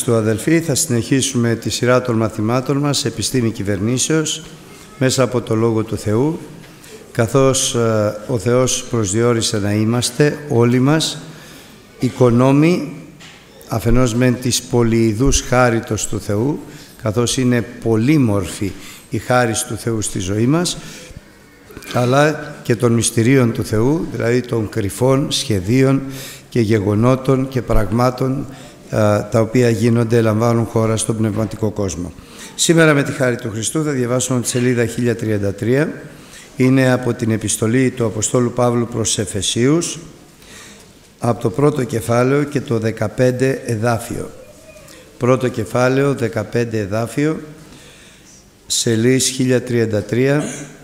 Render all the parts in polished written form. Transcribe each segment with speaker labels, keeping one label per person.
Speaker 1: Χριστού αδελφοί, θα συνεχίσουμε τη σειρά των μαθημάτων μας «Επιστήμη Κυβερνήσεως» μέσα από το Λόγο του Θεού, καθώς ο Θεός προσδιορίσε να είμαστε όλοι μας οικονόμοι αφενός μεν της πολυειδούς χάριτος του Θεού, καθώς είναι πολύμορφη η χάρις του Θεού στη ζωή μας, αλλά και των μυστηρίων του Θεού, δηλαδή των κρυφών σχεδίων και γεγονότων και πραγμάτων τα οποία γίνονται, λαμβάνουν χώρα στον πνευματικό κόσμο. Σήμερα με τη χάρη του Χριστού θα διαβάσουμε τη σελίδα 1033. Είναι από την επιστολή του Αποστόλου Παύλου προς Εφεσίους, από το πρώτο κεφάλαιο και το 15 εδάφιο. Πρώτο κεφάλαιο, 15 εδάφιο, σελίδα 1033,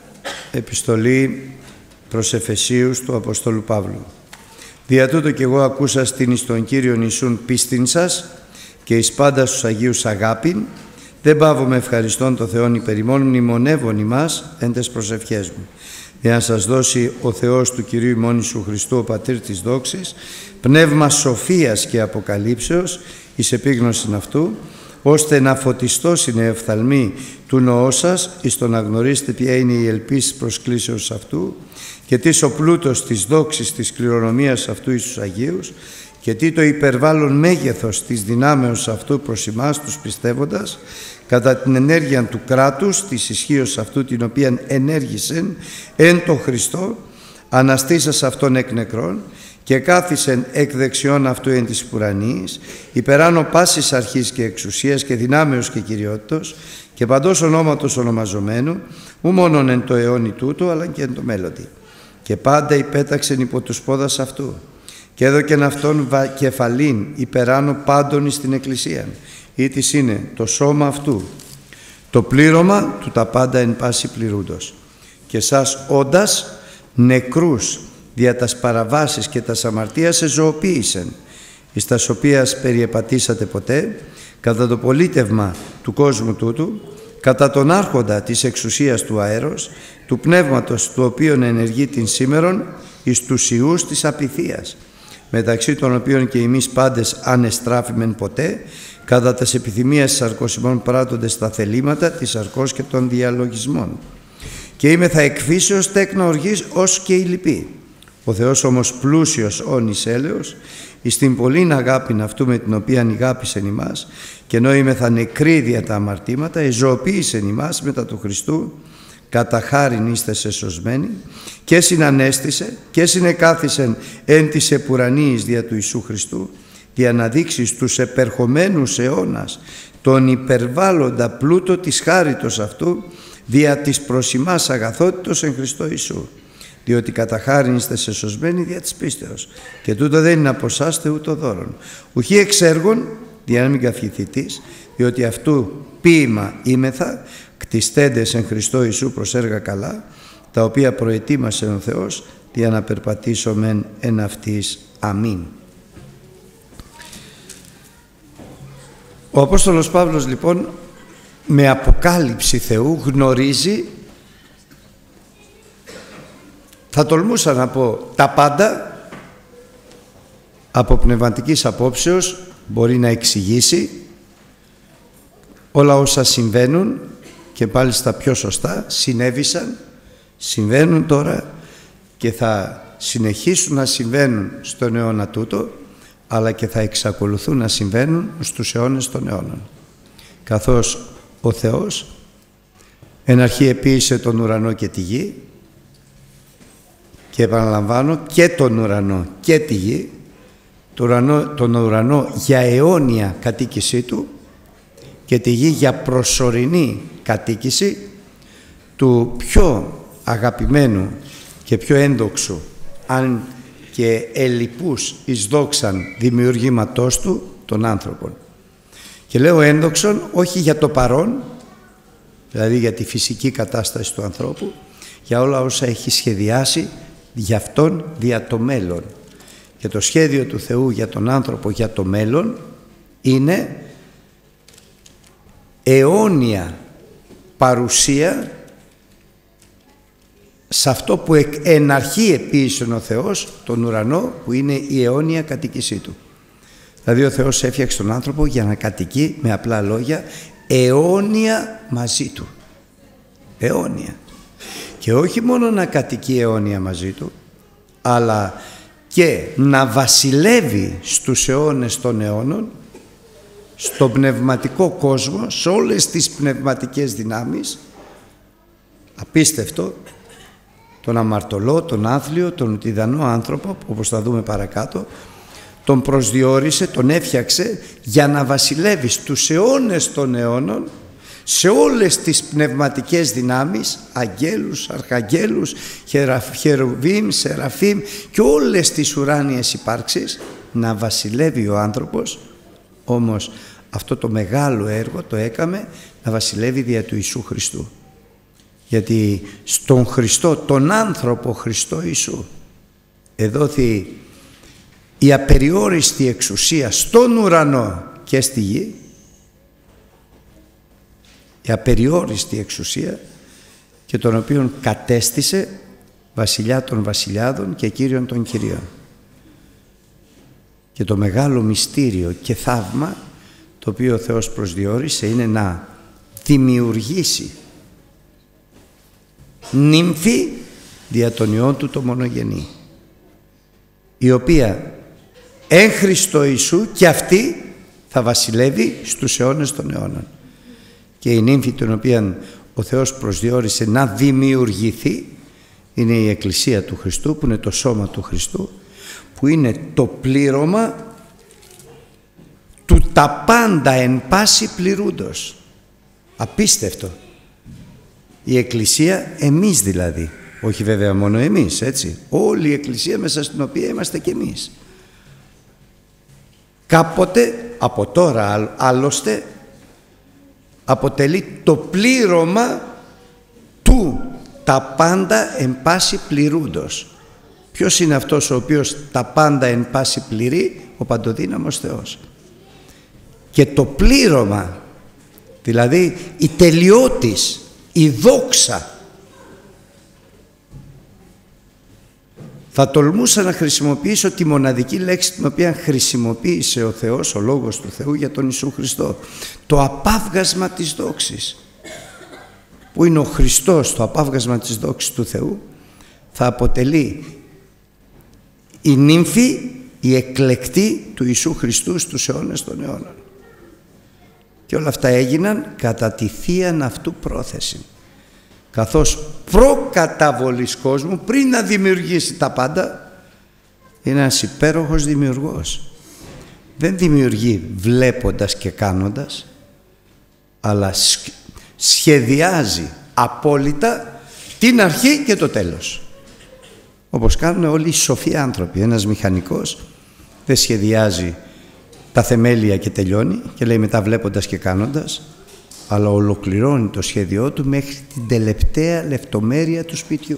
Speaker 1: επιστολή προς Εφεσίους του Αποστόλου Παύλου. Δια τούτο κι εγώ ακούσα στην εις τον Κύριον Ιησούν πίστην σας και εις πάντα στους Αγίους αγάπην, δεν παύομαι ευχαριστών το Θεόν υπερ ημών, μνημονεύων ημάς εν τες προσευχές μου. Για να σας δώσει ο Θεός του Κυρίου ημών Ιησού Χριστού, ο Πατήρ της δόξης, πνεύμα σοφίας και αποκαλύψεως εις επίγνωσιν αυτού, ώστε να φωτιστώσει η οφθαλμή του νοό σας, εις το να γνωρίσετε ποια είναι η ελπίς προσκλήσεως αυτού και τι ο πλούτος της δόξης της κληρονομίας αυτού εις τους Αγίους και τι το υπερβάλλον μέγεθος της δυνάμεως αυτού προς εμάς τους πιστεύοντας, κατά την ενέργεια του κράτους της ισχύως αυτού την οποία ενέργησεν εν το Χριστό, αναστήσας αυτόν εκ νεκρών και κάθισεν εκ δεξιών αυτού εν της ουρανής, υπεράνω πάσης αρχής και εξουσίας και δυνάμεως και κυριότητος και παντός ονόματος ονομαζομένου, ου μόνον εν το αιώνι τούτο, αλλά και εν το μέλλοντι. Και πάντα υπέταξεν υπό τους πόδας αυτού και έδωκεν αυτόν κεφαλήν υπεράνω πάντων εις την Εκκλησία, ήτις είναι το σώμα αυτού, το πλήρωμα του τα πάντα εν πάση πληρούντος. Και σας όντας νεκρούς δια τας παραβάσεις και τας αμαρτίας εζωοποίησεν, εις τας οποίας περιεπατήσατε ποτέ, κατά το πολίτευμα του κόσμου τούτου, κατά τον άρχοντα της εξουσίας του αέρος, του πνεύματος του οποίον ενεργεί την σήμερον, εις τους ιούς της απειθίας, μεταξύ των οποίων και εμείς πάντες ανεστράφημεν ποτέ, κατά τας επιθυμίας της σαρκός ημών πράττοντες τα θελήματα της σαρκός και των διαλογισμών. Και είμαι θα εκφύσεως τέκνα οργής ως και η λυπή. Ο Θεός όμως πλούσιος όν εις έλεος, εις την πολλήν αγάπην αυτού με την οποία αγάπησεν ημάς, και ενώ είμαι θα νεκροί δια τα αμαρτήματα, εζωοποίησεν ημάς μετά του Χριστού, κατά χάριν είστε σεσωσμένοι, και συνανέστησε και συνεκάθισεν εν της επουρανίης δια του Ιησού Χριστού, για να δείξει στους επερχομένους αιώνας τον υπερβάλλοντα πλούτο της χάριτος αυτού δια της προς ημάς αγαθότητος εν Χριστώ Ιησού. Διότι κατά χάριν είστε σεσωσμένοι δια της πίστεως, και τούτο δεν είναι από εσάς τε ούτω δώρον. Ουχή εξ έργων, για να μην καυχηθητής, διότι αυτού ποίημα είμεθα, κτιστέντες εν Χριστώ Ιησού προς έργα καλά, τα οποία προετοίμασε ο Θεός, για να περπατήσομεν εν αυτής. Αμήν. Ο Απόστολος Παύλος λοιπόν με αποκάλυψη Θεού γνωρίζει, θα τολμούσα να πω, τα πάντα από πνευματικής απόψεως, μπορεί να εξηγήσει όλα όσα συμβαίνουν και πάλι στα πιο σωστά συνέβησαν, συμβαίνουν τώρα και θα συνεχίσουν να συμβαίνουν στον αιώνα τούτο, αλλά και θα εξακολουθούν να συμβαίνουν στους αιώνες των αιώνων. Καθώς ο Θεός εν αρχή επίησε τον ουρανό και τη γη, και επαναλαμβάνω και τον ουρανό και τη γη, τον ουρανό για αιώνια κατοίκησή του και τη γη για προσωρινή κατοίκηση του πιο αγαπημένου και πιο ένδοξου, αν και ελλειπούς εις δόξαν δημιουργήματός του, των άνθρωπων. Και λέω ένδοξον όχι για το παρόν, δηλαδή για τη φυσική κατάσταση του ανθρώπου, για όλα όσα έχει σχεδιάσει για αυτόν δια το μέλλον. Και το σχέδιο του Θεού για τον άνθρωπο για το μέλλον είναι αιώνια παρουσία σε αυτό που εν αρχή επίησε ο Θεός, τον ουρανό, που είναι η αιώνια κατοίκησή του. Δηλαδή ο Θεός έφτιαξε τον άνθρωπο για να κατοικεί, με απλά λόγια, αιώνια μαζί του. Αιώνια. Και όχι μόνο να κατοικεί αιώνια μαζί του, αλλά και να βασιλεύει στους αιώνες των αιώνων, στον πνευματικό κόσμο, σε όλες τις πνευματικές δυνάμεις. Απίστευτο, τον αμαρτωλό, τον άθλιο, τον τιδανό άνθρωπο, όπως θα δούμε παρακάτω, τον προσδιορίσε, τον έφτιαξε για να βασιλεύει στους αιώνες των αιώνων, σε όλες τις πνευματικές δυνάμεις, αγγέλους, αρχαγγέλους, χερουβίμ, σεραφίμ και όλες τις ουράνιες υπάρξεις, να βασιλεύει ο άνθρωπος. Όμως αυτό το μεγάλο έργο το έκαμε να βασιλεύει δια του Ιησού Χριστού. Γιατί στον Χριστό, τον άνθρωπο Χριστό Ιησού, εδόθη η απεριόριστη εξουσία στον ουρανό και στη γη, η απεριόριστη εξουσία, και τον οποίον κατέστησε βασιλιά των βασιλιάδων και κύριον των κυριών. Και το μεγάλο μυστήριο και θαύμα το οποίο ο Θεός προσδιορίσε είναι να δημιουργήσει νύμφη δια των Υιών του το μονογενή, η οποία εν Χριστώ Ιησού και αυτή θα βασιλεύει στους αιώνες των αιώνων. Και η νύμφη την οποία ο Θεός προσδιορίσε να δημιουργηθεί είναι η Εκκλησία του Χριστού, που είναι το σώμα του Χριστού, που είναι το πλήρωμα του τα πάντα εν πάση πληρούντος. Απίστευτο. Η Εκκλησία, εμείς δηλαδή, όχι βέβαια μόνο εμείς, έτσι, όλη η Εκκλησία μέσα στην οποία είμαστε και εμείς. Κάποτε, από τώρα άλλωστε, αποτελεί το πλήρωμα του τα πάντα εν πάση πληρούντος. Ποιος είναι αυτός ο οποίος τα πάντα εν πάση πληρεί? Ο παντοδύναμος Θεός. Και το πλήρωμα, δηλαδή η τελειότης, η δόξα, θα τολμούσα να χρησιμοποιήσω τη μοναδική λέξη την οποία χρησιμοποίησε ο Θεός, ο Λόγος του Θεού, για τον Ιησού Χριστό. Το απάβγασμα της δόξης. Που είναι ο Χριστός, το απάβγασμα της δόξης του Θεού, θα αποτελεί η νύμφη, η εκλεκτή του Ιησού Χριστού στους αιώνες των αιώνων. Και όλα αυτά έγιναν κατά τη θείαν αυτού πρόθεση, καθώς προκαταβολής κόσμου, πριν να δημιουργήσει τα πάντα, είναι ένας υπέροχος δημιουργός. Δεν δημιουργεί βλέποντας και κάνοντας, αλλά σχεδιάζει απόλυτα την αρχή και το τέλος, όπως κάνουν όλοι οι σοφοί άνθρωποι. Ένας μηχανικός δεν σχεδιάζει τα θεμέλια και τελειώνει και λέει μετά βλέποντας και κάνοντας, αλλά ολοκληρώνει το σχέδιό του μέχρι την τελευταία λεπτομέρεια του σπιτιού.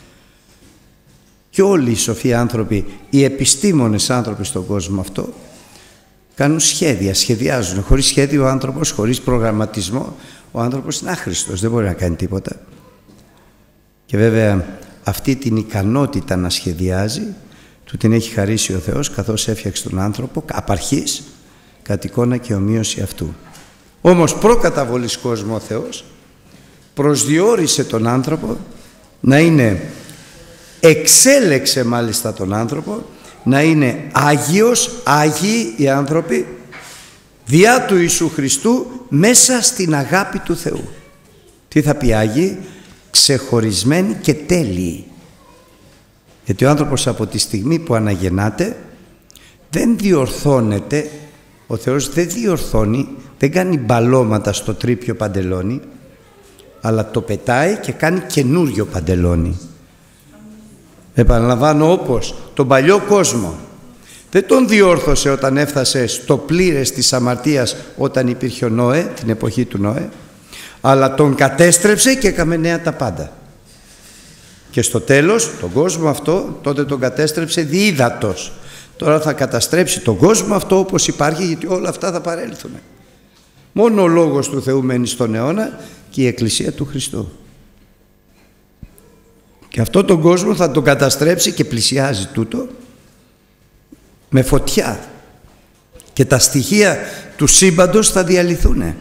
Speaker 1: Και όλοι οι σοφοί άνθρωποι, οι επιστήμονες άνθρωποι στον κόσμο αυτό, κάνουν σχέδια, σχεδιάζουν. Χωρίς σχέδιο ο άνθρωπος, χωρίς προγραμματισμό, ο άνθρωπος είναι άχρηστος, δεν μπορεί να κάνει τίποτα. Και βέβαια αυτή την ικανότητα να σχεδιάζει του την έχει χαρίσει ο Θεός, καθώς έφτιαξε τον άνθρωπο απ' αρχής κατ' εικόνα και ομοίωση αυτού. Όμως προκαταβολής κόσμου ο Θεός προσδιορίσε τον άνθρωπο να είναι, εξέλεξε μάλιστα τον άνθρωπο να είναι Άγιος, Άγιοι οι άνθρωποι, διά του Ιησού Χριστού, μέσα στην αγάπη του Θεού. Τι θα πει Άγιοι? Ξεχωρισμένοι και τέλειοι. Γιατί ο άνθρωπος από τη στιγμή που αναγεννάται δεν διορθώνεται, ο Θεός δεν διορθώνει, δεν κάνει μπαλώματα στο τρίπιο παντελόνι, αλλά το πετάει και κάνει καινούριο παντελόνι. Επαναλαμβάνω, όπως τον παλιό κόσμο δεν τον διόρθωσε όταν έφτασε στο πλήρες της αμαρτίας, όταν υπήρχε ο Νόε, την εποχή του Νόε, αλλά τον κατέστρεψε και έκαμε νέα τα πάντα. Και στο τέλος τον κόσμο αυτό τότε τον κατέστρεψε διύδατος. Τώρα θα καταστρέψει τον κόσμο αυτό όπως υπάρχει, γιατί όλα αυτά θα παρέλθουν. Μόνο ο Λόγος του Θεού μένει στον αιώνα και η Εκκλησία του Χριστού. Και αυτόν τον κόσμο θα τον καταστρέψει, και πλησιάζει τούτο, με φωτιά και τα στοιχεία του σύμπαντος θα διαλυθούν.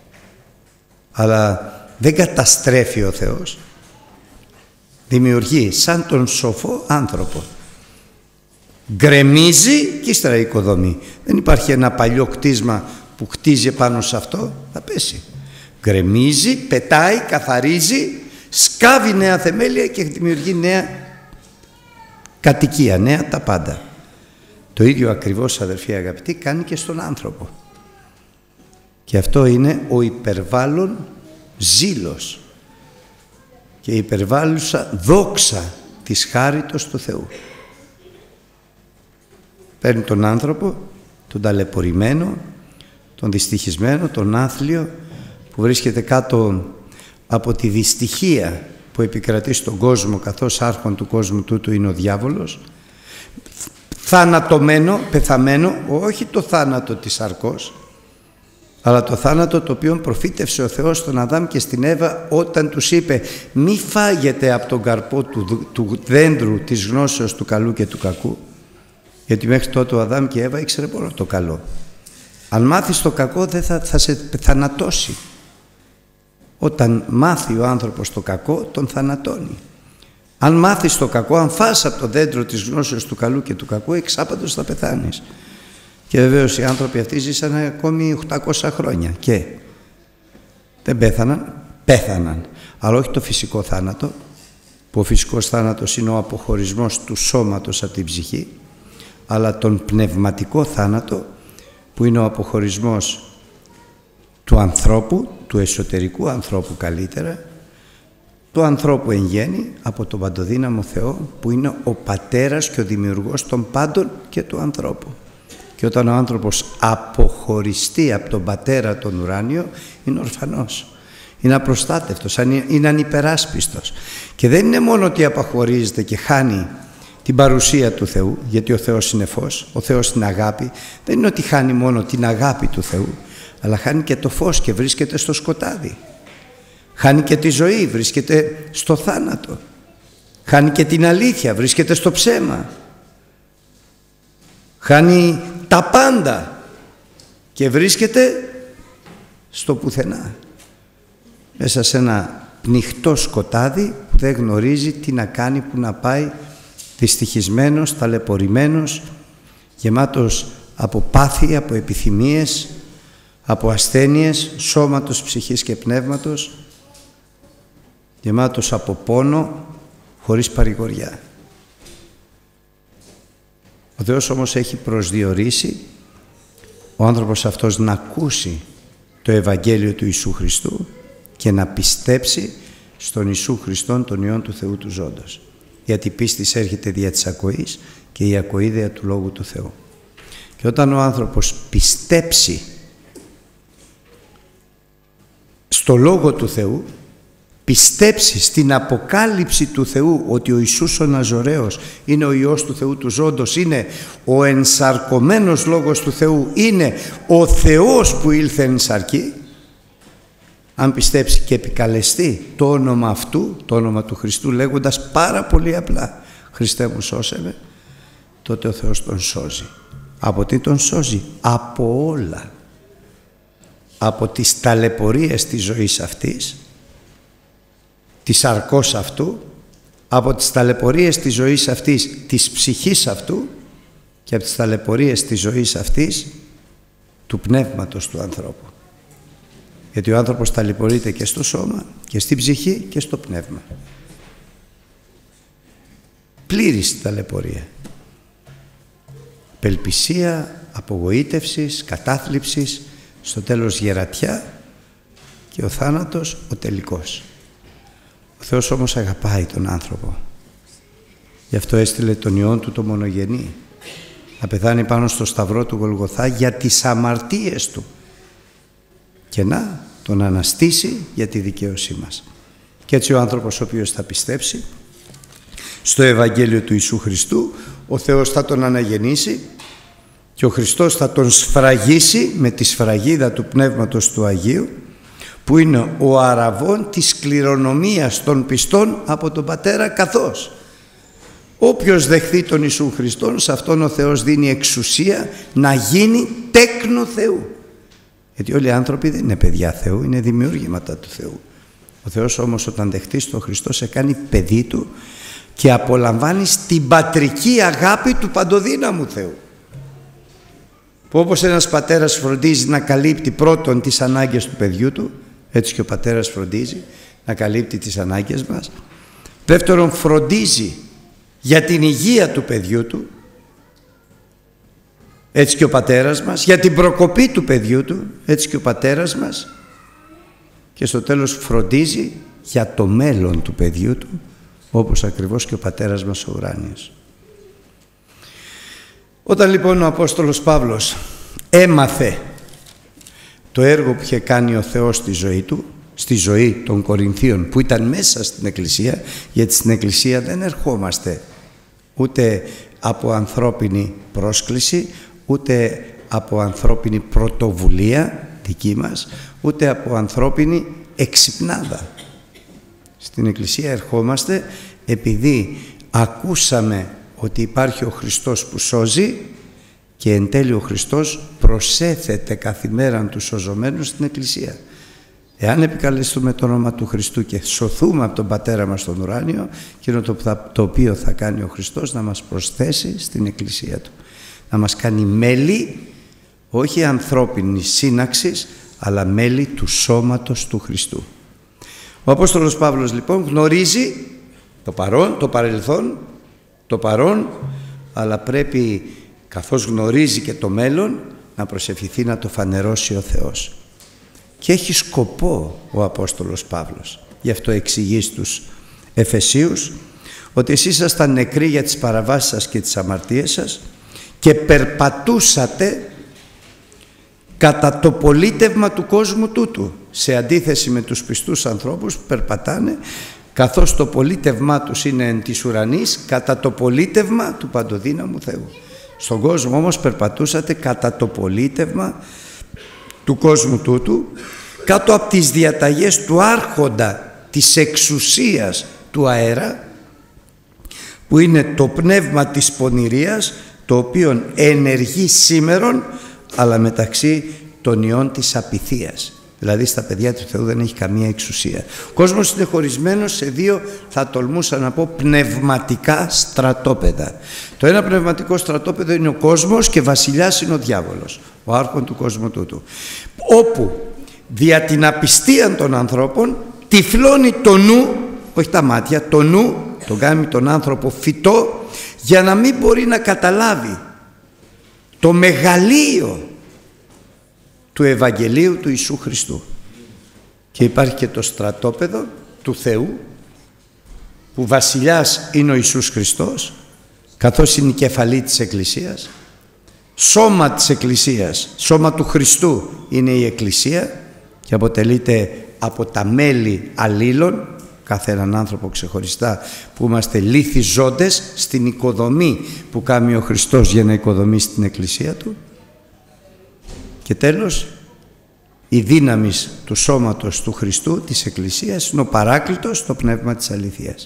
Speaker 1: Αλλά δεν καταστρέφει ο Θεός. Δημιουργεί σαν τον σοφό άνθρωπο. Γκρεμίζει και ύστερα οικοδομεί. Δεν υπάρχει ένα παλιό κτίσμα που χτίζει πάνω σε αυτό, θα πέσει. Γκρεμίζει, πετάει, καθαρίζει, σκάβει νέα θεμέλια και δημιουργεί νέα κατοικία, νέα τα πάντα. Το ίδιο ακριβώς, αδερφοί αγαπητοί, κάνει και στον άνθρωπο. Και αυτό είναι ο υπερβάλλον ζήλος και η υπερβάλλουσα δόξα της χάριτος του Θεού. Παίρνει τον άνθρωπο, τον ταλαιπωρημένο, τον δυστυχισμένο, τον άθλιο που βρίσκεται κάτω από τη δυστυχία που επικρατεί στον κόσμο, καθώς άρχον του κόσμου τούτου είναι ο διάβολος, θανατωμένο, πεθαμένο, όχι το θάνατο της σαρκός, αλλά το θάνατο το οποίο προφήτευσε ο Θεός στον Αδάμ και στην Εύα όταν τους είπε μη φάγετε από τον καρπό του δέντρου της γνώσεως του καλού και του κακού, γιατί μέχρι τότε ο Αδάμ και η Εύα ήξερε μόνο το καλό. Αν μάθεις το κακό δεν θα σε θανατώσει. Όταν μάθει ο άνθρωπος το κακό τον θανατώνει. Αν μάθεις το κακό, αν φας από το δέντρο της γνώσεως του καλού και του κακού, εξάπαντος θα πεθάνεις. Και βεβαίως οι άνθρωποι αυτοί ζήσαν ακόμη 800 χρόνια και δεν πέθαναν. Αλλά όχι το φυσικό θάνατο, που ο φυσικός θάνατος είναι ο αποχωρισμός του σώματος από την ψυχή, αλλά τον πνευματικό θάνατο που είναι ο αποχωρισμός του ανθρώπου, του εσωτερικού ανθρώπου καλύτερα, του ανθρώπου εν γέννη από τον παντοδύναμο Θεό που είναι ο πατέρας και ο δημιουργός των πάντων και του ανθρώπου. Και όταν ο άνθρωπος αποχωριστεί από τον πατέρα τον ουράνιο είναι ορφανός, είναι απροστάτευτος, είναι ανυπεράσπιστος. Και δεν είναι μόνο ότι αποχωρίζεται και χάνει την παρουσία του Θεού, γιατί ο Θεός είναι φως, ο Θεός είναι αγάπη. Δεν είναι ότι χάνει μόνο την αγάπη του Θεού, αλλά χάνει και το φως και βρίσκεται στο σκοτάδι. Χάνει και τη ζωή, βρίσκεται στο θάνατο. Χάνει και την αλήθεια, βρίσκεται στο ψέμα. Χάνει τα πάντα και βρίσκεται στο πουθενά. Μέσα σε ένα πνιχτό σκοτάδι που δεν γνωρίζει τι να κάνει, που να πάει, δυστυχισμένος, ταλαιπωρημένος, γεμάτος από πάθη, από επιθυμίες, από ασθένειες σώματος, ψυχής και πνεύματος, γεμάτος από πόνο, χωρίς παρηγοριά. Ο Θεός όμως έχει προσδιορίσει ο άνθρωπος αυτός να ακούσει το Ευαγγέλιο του Ιησού Χριστού και να πιστέψει στον Ιησού Χριστόν, τον Υιόν του Θεού του ζώντος. Γιατί η πίστης έρχεται δια της ακοής και η ακοή δια του Λόγου του Θεού. Και όταν ο άνθρωπος πιστέψει στο Λόγο του Θεού, πιστέψει στην αποκάλυψη του Θεού ότι ο Ιησούς ο Ναζωραίος είναι ο Υιός του Θεού του ζώντος, είναι ο ενσαρκωμένος Λόγος του Θεού, είναι ο Θεός που ήλθε εν σαρκή, αν πιστέψει και επικαλεστεί το όνομα αυτού, το όνομα του Χριστού, λέγοντας πάρα πολύ απλά «Χριστέ μου σώσε με», τότε ο Θεός τον σώζει. Από τι τον σώζει? Από όλα. Από τις ταλαιπωρίες της ζωής αυτής, της σαρκός αυτού, από τις ταλαιπωρίες της ζωής αυτής, της ψυχής αυτού και από τις ταλαιπωρίες της ζωής αυτής του πνεύματος του ανθρώπου. Γιατί ο άνθρωπος ταλαιπωρείται και στο σώμα και στην ψυχή και στο πνεύμα. Πλήρης ταλαιπωρία. Πελπισία, απογοήτευσης, κατάθλιψης, στο τέλος γερατιά και ο θάνατος ο τελικός. Ο Θεός όμως αγαπάει τον άνθρωπο. Γι' αυτό έστειλε τον Υιόν του το μονογενή να πεθάνει πάνω στο σταυρό του Γολγοθά για τις αμαρτίες του και να τον αναστήσει για τη δικαίωσή μας. Και έτσι ο άνθρωπος ο οποίος θα πιστέψει στο Ευαγγέλιο του Ιησού Χριστού, ο Θεός θα τον αναγεννήσει και ο Χριστός θα τον σφραγίσει με τη σφραγίδα του Πνεύματος του Αγίου, που είναι ο αραβών της κληρονομίας των πιστών από τον Πατέρα, καθώς όποιος δεχθεί τον Ιησού Χριστόν, σε αυτόν ο Θεός δίνει εξουσία να γίνει τέκνο Θεού. Γιατί όλοι οι άνθρωποι δεν είναι παιδιά Θεού, είναι δημιούργηματα του Θεού. Ο Θεός όμως όταν δεχτείς τον Χριστό σε κάνει παιδί Του και απολαμβάνεις την πατρική αγάπη του παντοδύναμου Θεού. Που όπως ένας πατέρας φροντίζει να καλύπτει πρώτον τις ανάγκες του παιδιού του, έτσι και ο πατέρας φροντίζει να καλύπτει τις ανάγκες μας. Δεύτερον, φροντίζει για την υγεία του παιδιού του, έτσι και ο πατέρας μας, για την προκοπή του παιδιού του, έτσι και ο πατέρας μας, και στο τέλος φροντίζει για το μέλλον του παιδιού του, όπως ακριβώς και ο πατέρας μας ο ουράνιος. Όταν λοιπόν ο Απόστολος Παύλος έμαθε το έργο που είχε κάνει ο Θεός στη ζωή του, στη ζωή των Κορινθίων που ήταν μέσα στην Εκκλησία, γιατί στην Εκκλησία δεν ερχόμαστε ούτε από ανθρώπινη πρόσκληση, ούτε από ανθρώπινη πρωτοβουλία δική μας, ούτε από ανθρώπινη εξυπνάδα. Στην Εκκλησία ερχόμαστε επειδή ακούσαμε ότι υπάρχει ο Χριστός που σώζει και εν τέλει ο Χριστός προσέθεται καθημέραν τους σωζομένους στην Εκκλησία. Εάν επικαλεστούμε το όνομα του Χριστού και σωθούμε από τον Πατέρα μας στον ουράνιο, εκείνο το οποίο θα κάνει ο Χριστός να μας προσθέσει στην Εκκλησία Του. Να μας κάνει μέλη, όχι ανθρώπινης σύναξης, αλλά μέλη του σώματος του Χριστού. Ο Απόστολος Παύλος λοιπόν γνωρίζει το παρόν, το παρελθόν, το παρόν, αλλά πρέπει, καθώς γνωρίζει και το μέλλον, να προσευχηθεί να το φανερώσει ο Θεός. Και έχει σκοπό ο Απόστολος Παύλος. Γι' αυτό εξηγεί στους Εφεσίους ότι εσείς ήσασταν νεκροί για τις παραβάσεις σας και τις αμαρτίες σας και περπατούσατε κατά το πολίτευμα του κόσμου τούτου, σε αντίθεση με τους πιστούς ανθρώπους που περπατάνε καθώς το πολίτευμά τους είναι εν της ουρανής, κατά το πολίτευμα του παντοδύναμου Θεού. Στον κόσμο όμως περπατούσατε κατά το πολίτευμα του κόσμου τούτου, κάτω από τις διαταγές του άρχοντα της εξουσίας του αέρα, που είναι το πνεύμα της πονηρίας, το οποίο ενεργεί σήμερον, αλλά μεταξύ των ιών της απειθίας. Δηλαδή στα παιδιά του Θεού δεν έχει καμία εξουσία. Ο κόσμος είναι χωρισμένος σε δύο, θα τολμούσα να πω, πνευματικά στρατόπεδα. Το ένα πνευματικό στρατόπεδο είναι ο κόσμος και βασιλιάς είναι ο διάβολος, ο άρχον του κόσμου τούτου, όπου δια την απιστία των ανθρώπων τυφλώνει το νου, όχι τα μάτια, το νου, τον κάνει τον άνθρωπο φυτό, για να μην μπορεί να καταλάβει το μεγαλείο του Ευαγγελίου του Ιησού Χριστού. Και υπάρχει και το στρατόπεδο του Θεού, που βασιλιάς είναι ο Ιησούς Χριστός, καθώς είναι η κεφαλή της Εκκλησίας, σώμα της Εκκλησίας, σώμα του Χριστού είναι η Εκκλησία και αποτελείται από τα μέλη αλλήλων, κάθε έναν άνθρωπο ξεχωριστά, που είμαστε λίθοι ζώντες στην οικοδομή που κάνει ο Χριστός για να οικοδομήσει την Εκκλησία Του. Και τέλος, η δύναμη του σώματος του Χριστού, της Εκκλησίας, είναι ο Παράκλητος, το πνεύμα της αληθείας.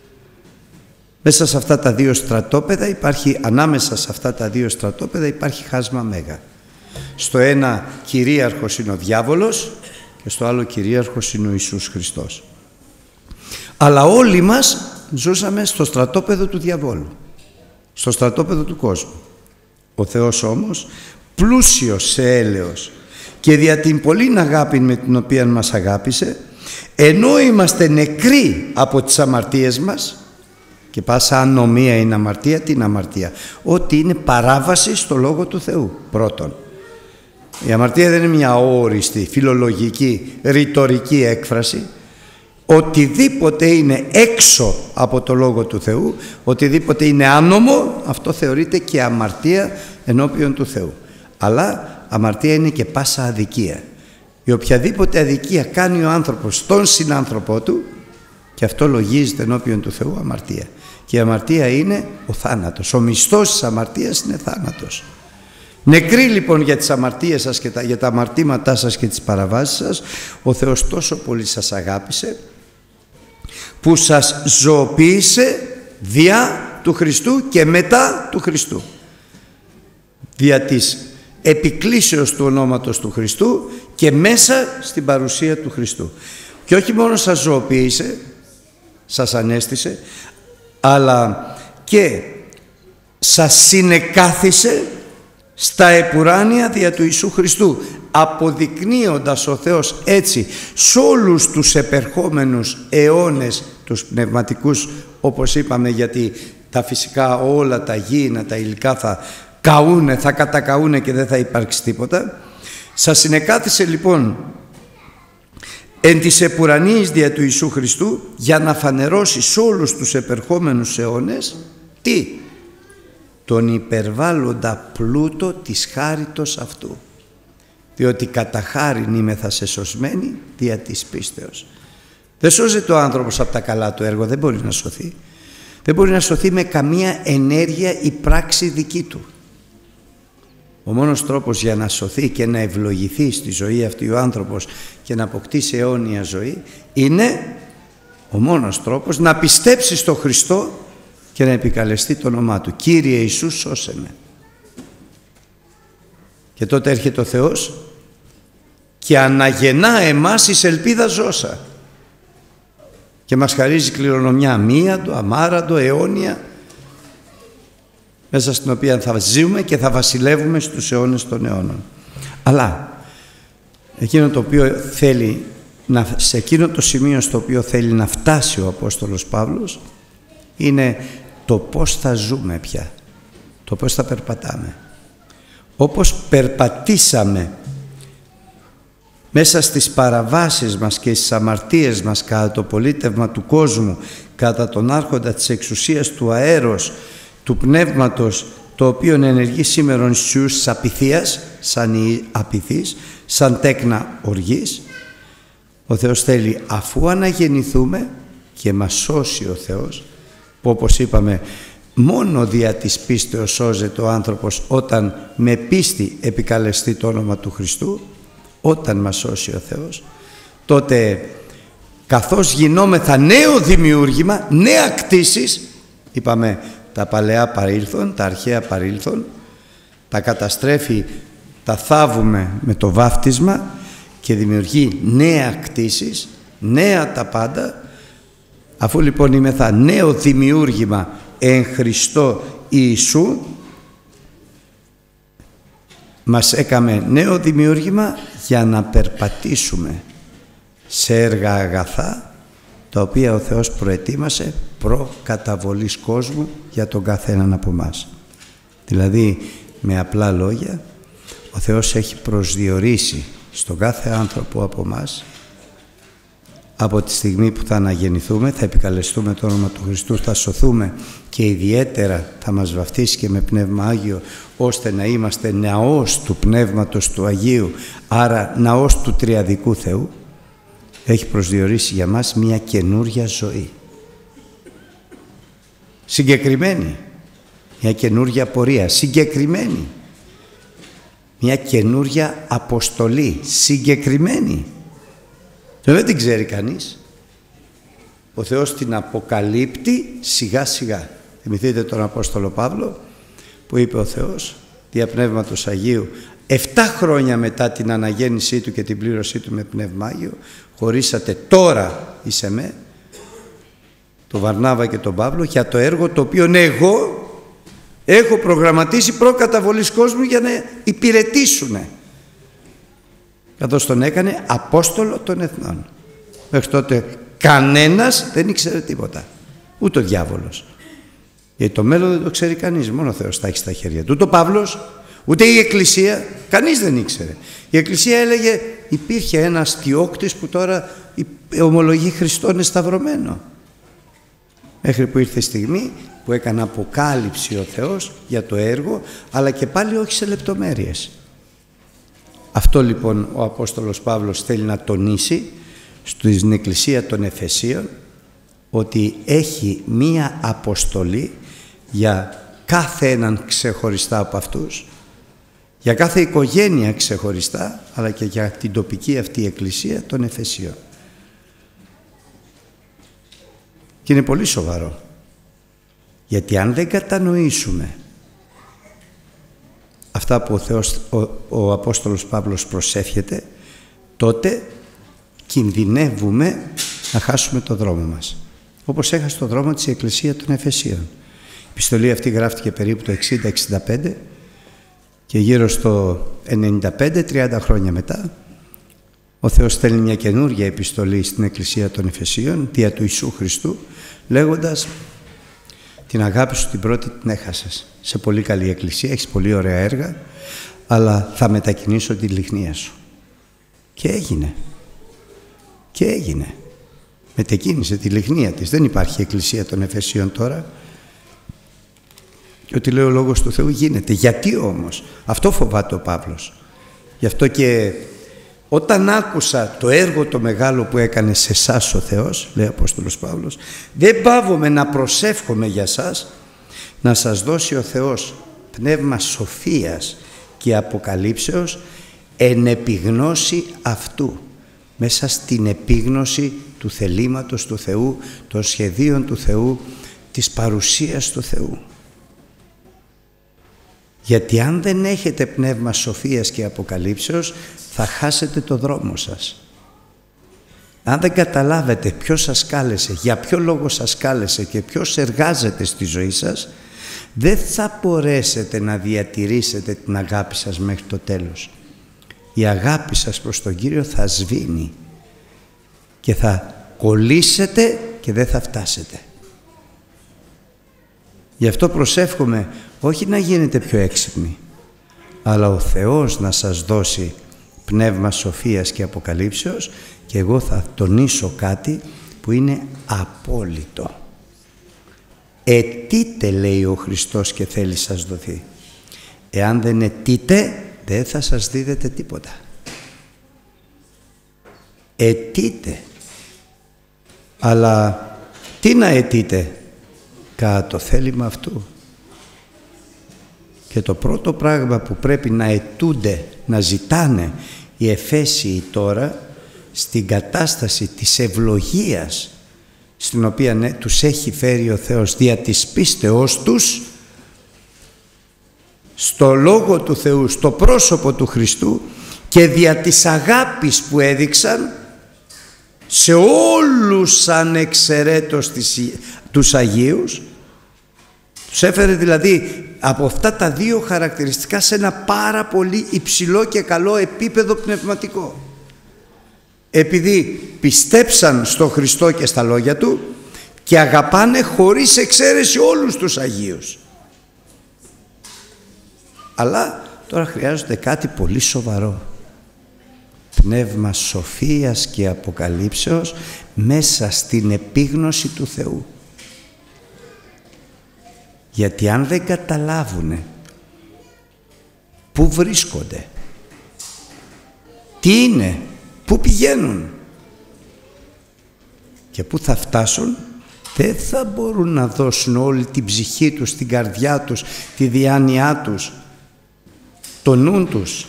Speaker 1: Μέσα σε αυτά τα δύο στρατόπεδα υπάρχει, ανάμεσα σε αυτά τα δύο στρατόπεδα υπάρχει χάσμα μέγα. Στο ένα κυρίαρχος είναι ο διάβολος και στο άλλο κυρίαρχος είναι ο Ιησούς Χριστός. Αλλά όλοι μας ζούσαμε στο στρατόπεδο του διαβόλου, στο στρατόπεδο του κόσμου. Ο Θεός όμως, πλούσιος σε έλεος και δια την πολλήν αγάπη με την οποία μας αγάπησε, ενώ είμαστε νεκροί από τις αμαρτίες μας, και πάσα ανομία είναι αμαρτία, τι είναι αμαρτία? Ότι είναι παράβαση στο Λόγο του Θεού. Πρώτον, η αμαρτία δεν είναι μια αόριστη, φιλολογική, ρητορική έκφραση. Οτιδήποτε είναι έξω από το Λόγο του Θεού, οτιδήποτε είναι άνομο, αυτό θεωρείται και αμαρτία ενώπιον του Θεού. Αλλά αμαρτία είναι και πάσα αδικία. Η οποιαδήποτε αδικία κάνει ο άνθρωπος στον συνάνθρωπό του, και αυτό λογίζεται ενώπιον του Θεού αμαρτία. Και η αμαρτία είναι ο θάνατος. Ο μισθός της αμαρτίας είναι θάνατος. Νεκροί λοιπόν για τις αμαρτίες σας και για τα αμαρτήματά σας και τις παραβάσεις σας, ο Θεός τόσο πολύ σας αγάπησε, που σας ζωοποίησε δια του Χριστού και μετά του Χριστού. Δια της επικλήσεως του ονόματος του Χριστού και μέσα στην παρουσία του Χριστού. Και όχι μόνο σας ζωοποίησε, σας ανέστησε, αλλά και σας συνεκάθισε στα επουράνια δια του Ιησού Χριστού, αποδεικνύοντας ο Θεός έτσι σε όλους τους επερχόμενους αιώνες, τους πνευματικούς, όπως είπαμε, γιατί τα φυσικά όλα τα γήινα, τα υλικά θα καούνε, θα κατακαούνε και δεν θα υπάρξει τίποτα. Σας συνεκάθισε λοιπόν εν της επουρανίης δια του Ιησού Χριστού, για να φανερώσει σε όλους τους επερχόμενους αιώνες τι? Τον υπερβάλλοντα πλούτο της χάριτος αυτού, διότι κατά χάριν είμεθα σεσωσμένοι δια της πίστεως. Δεν σώζεται ο άνθρωπος από τα καλά του έργα, δεν μπορεί να σωθεί. Δεν μπορεί να σωθεί με καμία ενέργεια ή πράξη δική του. Ο μόνος τρόπος για να σωθεί και να ευλογηθεί στη ζωή αυτή ο άνθρωπος και να αποκτήσει αιώνια ζωή είναι ο μόνος τρόπος να πιστέψει στο Χριστό και να επικαλεστεί το όνομά του. Κύριε Ιησού, σώσε με. Και τότε έρχεται ο Θεός και αναγεννά εμάς εις ελπίδα ζώσα και μας χαρίζει κληρονομιά αμίαντο, αμάραντο, αιώνια, μέσα στην οποία θα ζούμε και θα βασιλεύουμε στους αιώνες των αιώνων. Αλλά εκείνο το οποίο θέλει σε εκείνο το σημείο στο οποίο θέλει να φτάσει ο Απόστολος Παύλος είναι το πώς θα ζούμε πια, το πώς θα περπατάμε. Όπως περπατήσαμε μέσα στις παραβάσεις μας και στις αμαρτίες μας κατά το πολίτευμα του κόσμου, κατά τον άρχοντα της εξουσίας του αέρος, του πνεύματος, το οποίο ενεργεί σήμερον στους της απειθίας, σαν οι απειθείς, σαν τέκνα οργής, ο Θεός θέλει, αφού αναγεννηθούμε και μας σώσει ο Θεός, που όπως είπαμε μόνο δια της πίστεως σώζεται ο άνθρωπος όταν με πίστη επικαλεστεί το όνομα του Χριστού, όταν μας σώσει ο Θεός, τότε καθώς γινόμεθα νέο δημιούργημα, νέα κτήσεις, είπαμε τα παλαιά παρήλθον, τα αρχαία παρήλθον, τα καταστρέφει, τα θάβουμε με το βάφτισμα και δημιουργεί νέα κτήσεις, νέα τα πάντα. Αφού λοιπόν είμεθα νέο δημιούργημα εν Χριστώ Ιησού, μας έκαμε νέο δημιούργημα για να περπατήσουμε σε έργα αγαθά, τα οποία ο Θεός προετοίμασε προκαταβολής κόσμου για τον καθέναν από εμάς. Δηλαδή, με απλά λόγια, ο Θεός έχει προσδιορίσει στον κάθε άνθρωπο από εμάς, από τη στιγμή που θα αναγεννηθούμε, θα επικαλεστούμε το όνομα του Χριστού, θα σωθούμε και ιδιαίτερα θα μας βαφτίσει και με Πνεύμα Άγιο, ώστε να είμαστε ναός του Πνεύματος του Αγίου, άρα ναός του Τριαδικού Θεού. Έχει προσδιορίσει για μας μια καινούρια ζωή. Συγκεκριμένη. Μια καινούρια πορεία. Συγκεκριμένη. Μια καινούρια αποστολή. Συγκεκριμένη. Και δεν την ξέρει κανείς. Ο Θεός την αποκαλύπτει σιγά σιγά. Θυμηθείτε τον Απόστολο Παύλο που είπε ο Θεός δια Πνεύματος Αγίου 7 χρόνια μετά την αναγέννησή του και την πλήρωσή του με Πνεύμα Άγιο, χωρίσατε τώρα εις εμέ, τον Βαρνάβα και τον Παύλο, για το έργο το οποίο εγώ έχω προγραμματίσει προκαταβολής κόσμου για να υπηρετήσουνε, καθώς τον έκανε Απόστολο των Εθνών. Μέχρι τότε κανένας δεν ήξερε τίποτα, ούτε ο διάβολος. Γιατί το μέλλον δεν το ξέρει κανείς, μόνο ο Θεός τα έχει στα χέρια του. Ούτε ο Παύλος, ούτε η Εκκλησία, κανείς δεν ήξερε. Η Εκκλησία έλεγε, υπήρχε ένας τιόκτης που τώρα ομολογεί Χριστόν εσταυρωμένο. Μέχρι που ήρθε η στιγμή που έκανε αποκάλυψη ο Θεός για το έργο, αλλά και πάλι όχι σε λεπτομέρειες. Αυτό λοιπόν ο Απόστολος Παύλος θέλει να τονίσει στην Εκκλησία των Εφεσίων, ότι έχει μία αποστολή για κάθε έναν ξεχωριστά από αυτούς, για κάθε οικογένεια ξεχωριστά, αλλά και για την τοπική αυτή Εκκλησία των Εφεσίων. Και είναι πολύ σοβαρό, γιατί αν δεν κατανοήσουμε αυτά που ο Απόστολος Παύλος προσεύχεται, τότε κινδυνεύουμε να χάσουμε το δρόμο μας. Όπως έχασε το δρόμο της Εκκλησία των Εφεσίων. Η επιστολή αυτή γράφτηκε περίπου το 60-65 και γύρω στο 95, 30 χρόνια μετά, ο Θεός στέλνει μια καινούργια επιστολή στην Εκκλησία των Εφεσίων, δια του Ιησού Χριστού, λέγοντας: την αγάπη σου την πρώτη την έχασες. Σε πολύ καλή εκκλησία, έχεις πολύ ωραία έργα, αλλά θα μετακινήσω τη λιχνία σου. Και έγινε. Και έγινε. Μετακίνησε τη λιχνία της. Δεν υπάρχει εκκλησία των Εφεσίων τώρα. Και ό,τι λέει ο Λόγος του Θεού γίνεται. Γιατί όμως? Αυτό φοβάται ο Παύλος. Γι' αυτό και όταν άκουσα το έργο το μεγάλο που έκανε σε εσάς ο Θεός, λέει ο Απόστολος Παύλος, δεν παύομαι να προσεύχομαι για σας, να σας δώσει ο Θεός πνεύμα σοφίας και αποκαλύψεως εν επιγνώση αυτού, μέσα στην επίγνωση του θελήματος του Θεού, των σχεδίων του Θεού, της παρουσίας του Θεού. Γιατί αν δεν έχετε πνεύμα σοφίας και αποκαλύψεως, θα χάσετε το δρόμο σας. Αν δεν καταλάβετε ποιος σας κάλεσε, για ποιο λόγο σας κάλεσε και ποιος εργάζεται στη ζωή σας, δεν θα μπορέσετε να διατηρήσετε την αγάπη σας μέχρι το τέλος. Η αγάπη σας προς τον Κύριο θα σβήνει και θα κολλήσετε και δεν θα φτάσετε. Γι' αυτό προσεύχομαι όχι να γίνετε πιο έξυπνοι, αλλά ο Θεός να σας δώσει πνεύμα σοφίας και αποκαλύψεως, και εγώ θα τονίσω κάτι που είναι απόλυτο. Αιτείτε, λέει ο Χριστός, και θέλει σας δοθεί. Εάν δεν αιτείτε, δεν θα σας δίδεται τίποτα. Αιτείτε. Αλλά τι να αιτείτε? Κατά το θέλημα αυτού. Και το πρώτο πράγμα που πρέπει να αιτούνται, να ζητάνε οι Εφέσιοι τώρα, στην κατάσταση της ευλογίας στην οποία τους έχει φέρει ο Θεός δια της πίστεώς τους, στο Λόγο του Θεού, στο πρόσωπο του Χριστού, και δια της αγάπης που έδειξαν σε όλους ανεξαιρέτως τους Αγίους, τους έφερε δηλαδή από αυτά τα δύο χαρακτηριστικά σε ένα πάρα πολύ υψηλό και καλό επίπεδο πνευματικό. Επειδή πιστέψαν στο Χριστό και στα λόγια Του και αγαπάνε χωρίς εξαίρεση όλους τους Αγίους. Αλλά τώρα χρειάζεται κάτι πολύ σοβαρό. Πνεύμα σοφίας και αποκαλύψεως μέσα στην επίγνωση του Θεού. Γιατί αν δεν καταλάβουνε πού βρίσκονται, τι είναι, πού πηγαίνουν και πού θα φτάσουν, δεν θα μπορούν να δώσουν όλη την ψυχή τους, την καρδιά τους, τη διάνοιά τους, το νου τους,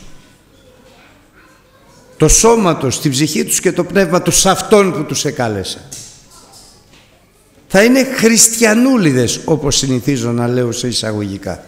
Speaker 1: το σώμα τους, την ψυχή τους και το πνεύμα τους σε Αυτόν που τους εκάλεσε. Θα είναι χριστιανούλιδες, όπως συνηθίζω να λέω σε εισαγωγικά.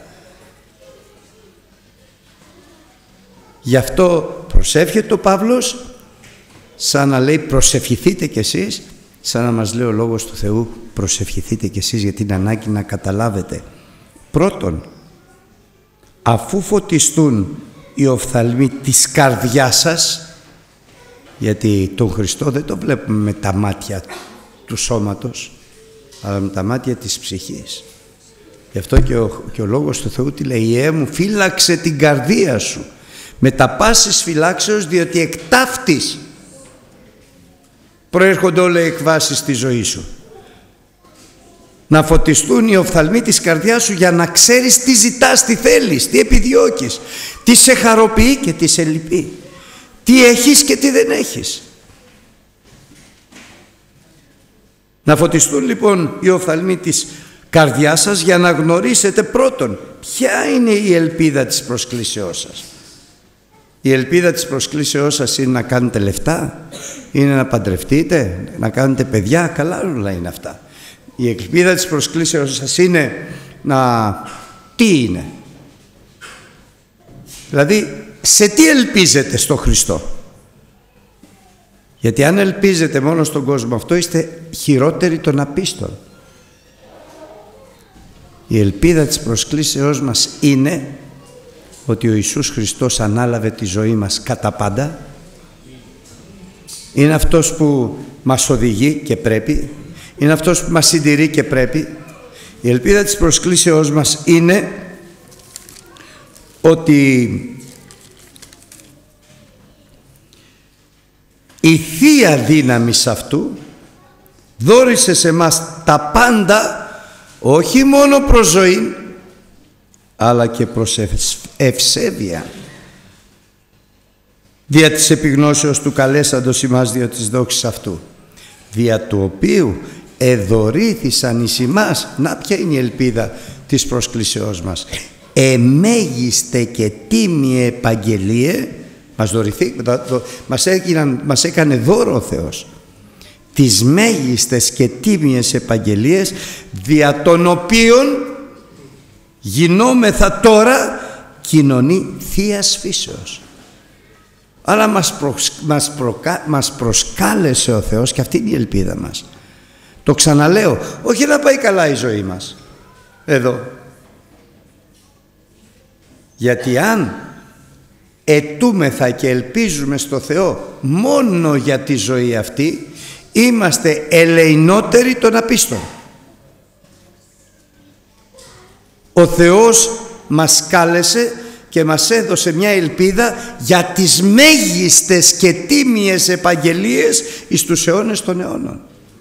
Speaker 1: Γι' αυτό προσεύχεται ο Παύλος, σαν να λέει προσευχηθείτε κι εσείς, σαν να μας λέει ο Λόγος του Θεού προσευχηθείτε κι εσείς, γιατί είναι ανάγκη να καταλάβετε. Πρώτον, αφού φωτιστούν οι οφθαλμοί της καρδιάς σας, γιατί τον Χριστό δεν το βλέπουμε με τα μάτια του σώματος, αλλά με τα μάτια της ψυχής. Γι' αυτό και ο Λόγος του Θεού τι λέει? «Ιε μου, φύλαξε την καρδία σου με τα πάσης φυλάξεως, διότι εκ ταύτης προέρχονται όλα οι εκβάσεις στη ζωή σου». Να φωτιστούν οι οφθαλμοί της καρδιάς σου για να ξέρεις τι ζητάς, τι θέλεις, τι επιδιώκεις, τι σε χαροποιεί και τι σε λυπεί, τι έχεις και τι δεν έχεις. Να φωτιστούν λοιπόν οι οφθαλμοί της καρδιάς σας για να γνωρίσετε πρώτον ποια είναι η ελπίδα της προσκλήσεώς σας. Η ελπίδα της προσκλήσεώς σας είναι να κάνετε λεφτά, είναι να παντρευτείτε, να κάνετε παιδιά, καλά όλα είναι αυτά. Η ελπίδα της προσκλήσεως σας είναι να... Τι είναι? Δηλαδή, σε τι ελπίζετε? Στο Χριστό. Γιατί αν ελπίζετε μόνο στον κόσμο αυτό, είστε χειρότεροι των απίστων. Η ελπίδα της προσκλήσεώς μας είναι ότι ο Ιησούς Χριστός ανάλαβε τη ζωή μας κατά πάντα. Είναι αυτός που μας οδηγεί και πρέπει. Είναι αυτός που μας συντηρεί και πρέπει. Η ελπίδα της προσκλήσεώς μας είναι ότι η Θεία δύναμη αυτού δώρισε σε μας τα πάντα, όχι μόνο προς ζωή, αλλά και προς ευσέβεια. Δια της επιγνώσεως του καλέσαντος ημάς δια της δόξης αυτού, δια του οποίου εδωρήθησαν εις ημάς. Να, ποια είναι η ελπίδα της προσκλήσεώς μας? Εμέγιστε και τίμιε επαγγελίε, μας έκανε δώρο ο Θεός τις μέγιστες και τίμιες επαγγελίες, δια των οποίων γινόμεθα τώρα κοινωνή Θείας φύσεως. Άρα μας προσκάλεσε ο Θεός, και αυτή είναι η ελπίδα μας. Το ξαναλέω, όχι να πάει καλά η ζωή μας εδώ. Γιατί αν ετούμεθα και ελπίζουμε στο Θεό μόνο για τη ζωή αυτή, είμαστε ελεηνότεροι των απίστων. Ο Θεός μας κάλεσε και μας έδωσε μια ελπίδα για τις μέγιστες και τίμιες επαγγελίες εις τους αιώνες των αιώνων,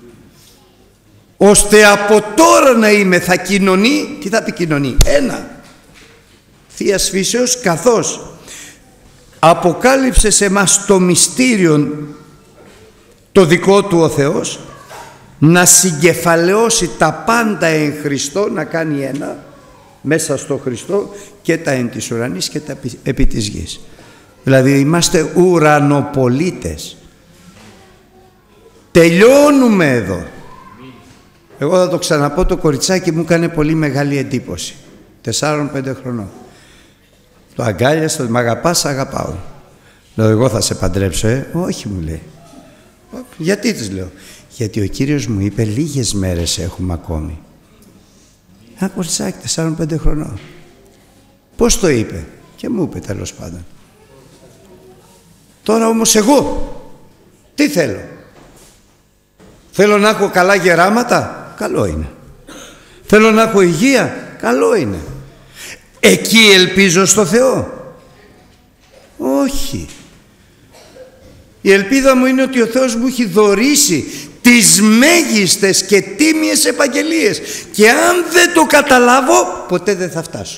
Speaker 1: ώστε από τώρα να είμαι θα κοινωνεί. Τι θα πει κοινωνεί? Ένα, Θείας φύσεως, καθώς αποκάλυψε σε μας το μυστήριο το δικό του ο Θεός, να συγκεφαλαιώσει τα πάντα εν Χριστώ, να κάνει ένα μέσα στο Χριστό, και τα εν της ουρανής και τα επί της γης. Δηλαδή είμαστε ουρανοπολίτες. Τελειώνουμε εδώ. Εγώ θα το ξαναπώ, το κοριτσάκι μου έκανε πολύ μεγάλη εντύπωση, 4-5 χρονών. Το αγκάλιασα, μ' αγαπάς? Αγαπάω. Λέω, εγώ θα σε παντρέψω? Όχι, μου λέει. Γιατί? της λέω. Γιατί ο Κύριος μου είπε λίγες μέρες έχουμε ακόμη. Ένα κοριτσάκι 4-5 χρονών. Πώς το είπε? Και μου είπε, τέλος πάντων. Τώρα όμως εγώ τι θέλω? Θέλω να έχω καλά γεράματα? Καλό είναι. Θέλω να έχω υγεία? Καλό είναι. Εκεί ελπίζω στο Θεό? Όχι. Η ελπίδα μου είναι ότι ο Θεός μου έχει δωρήσει τις μέγιστες και τίμιες επαγγελίες, και αν δεν το καταλάβω, ποτέ δεν θα φτάσω.